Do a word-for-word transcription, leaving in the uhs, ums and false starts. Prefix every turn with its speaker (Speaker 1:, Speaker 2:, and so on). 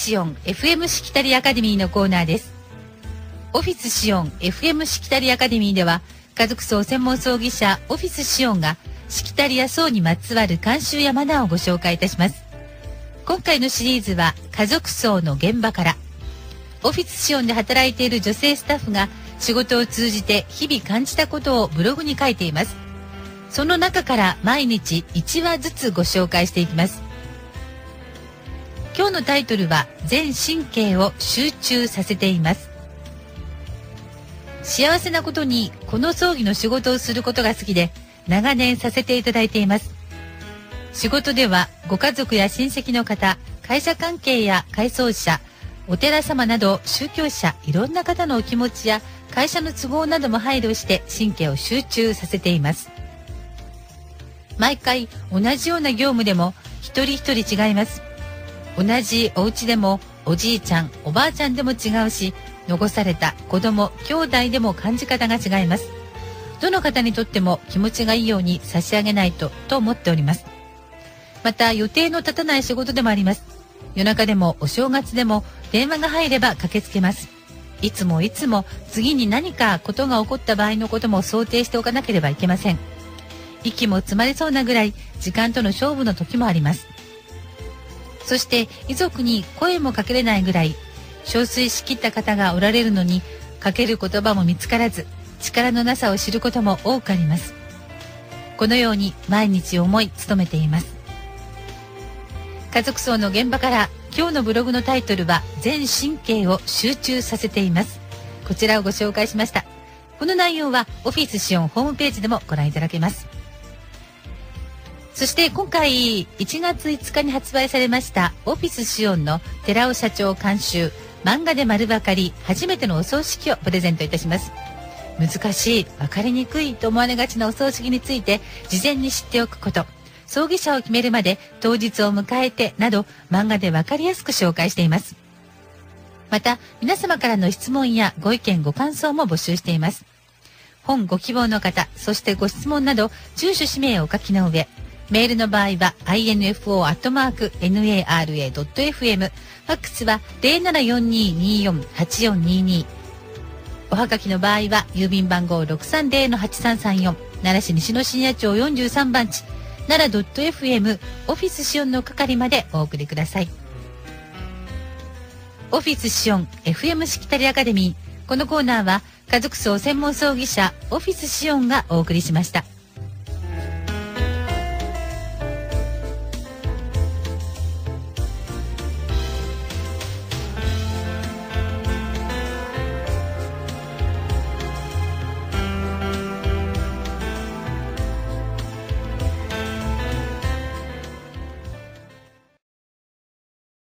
Speaker 1: シオン エフエム しきたりアカデミーのコーナーです。オフィスシオン エフエム しきたりアカデミーでは、家族葬専門葬儀社オフィスシオンがしきたりや葬にまつわる慣習やマナーをご紹介いたします。今回のシリーズは家族葬の現場から。オフィスシオンで働いている女性スタッフが仕事を通じて日々感じたことをブログに書いています。その中から毎日いちわずつご紹介していきます。今日のタイトルは全神経を集中させています。幸せなことにこの葬儀の仕事をすることが好きで長年させていただいています。仕事ではご家族や親戚の方、会社関係や改装者、お寺様など宗教者、いろんな方のお気持ちや会社の都合なども配慮して神経を集中させています。毎回同じような業務でも一人一人違います。同じお家でもおじいちゃん、おばあちゃんでも違うし、残された子供、兄弟でも感じ方が違います。どの方にとっても気持ちがいいように差し上げないとと思っております。また予定の立たない仕事でもあります。夜中でもお正月でも電話が入れば駆けつけます。いつもいつも次に何かことが起こった場合のことも想定しておかなければいけません。息も詰まりそうなぐらい時間との勝負の時もあります。そして遺族に声もかけれないぐらい憔悴しきった方がおられるのに、かける言葉も見つからず力のなさを知ることも多くあります。このように毎日思い努めています。家族葬の現場から今日のブログのタイトルは全神経を集中させています。こちらをご紹介しました。この内容はオフィスシオンホームページでもご覧いただけます。そして今回いちがついつかに発売されましたオフィスシオンの寺尾社長監修漫画で丸分かり初めてのお葬式をプレゼントいたします。難しい、分かりにくいと思われがちなお葬式について事前に知っておくこと、葬儀者を決めるまで当日を迎えてなど漫画で分かりやすく紹介しています。また皆様からの質問やご意見ご感想も募集しています。本ご希望の方、そしてご質問など住所氏名をお書きの上、メールの場合は アイエヌエフオー アットマーク エヌエーアールエー ドット エフエム、 ファックスは ゼロななよんにーにーよんはちよんにーにー、おはがきの場合は郵便番号 ろくさんゼロのはちさんさんよん、奈良市西野深夜町よんじゅうさんばんち、奈良 .fm オフィスシオンの係までお送りください。オフィスシオン エフエム しきたりアカデミー、このコーナーは家族葬専門葬儀社オフィスシオンがお送りしました。